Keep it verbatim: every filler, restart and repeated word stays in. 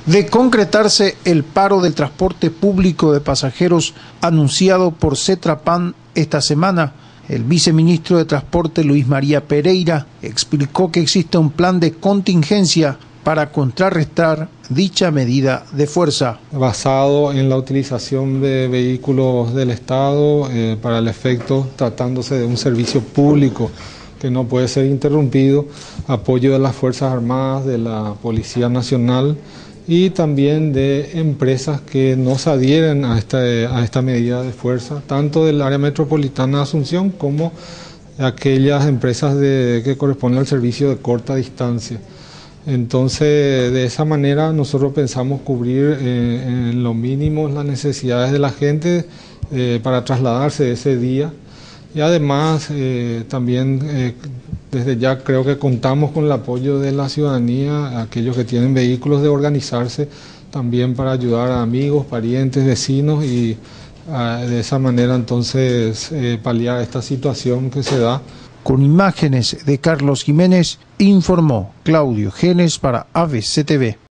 De concretarse el paro del transporte público de pasajeros anunciado por Cetrapan esta semana, el viceministro de Transporte Luis María Pereira explicó que existe un plan de contingencia para contrarrestar dicha medida de fuerza. Basado en la utilización de vehículos del Estado eh, para el efecto, tratándose de un servicio público que no puede ser interrumpido, apoyo de las Fuerzas Armadas, de la Policía Nacional y también de empresas que no se adhieren a esta, a esta medida de fuerza, tanto del área metropolitana de Asunción como aquellas empresas de, que corresponden al servicio de corta distancia. Entonces, de esa manera nosotros pensamos cubrir eh, en lo mínimo las necesidades de la gente eh, para trasladarse ese día. Y además, eh, también eh, desde ya creo que contamos con el apoyo de la ciudadanía, aquellos que tienen vehículos, de organizarse también para ayudar a amigos, parientes, vecinos y eh, de esa manera entonces eh, paliar esta situación que se da. Con imágenes de Carlos Jiménez, informó Claudio Genes para A B C T V.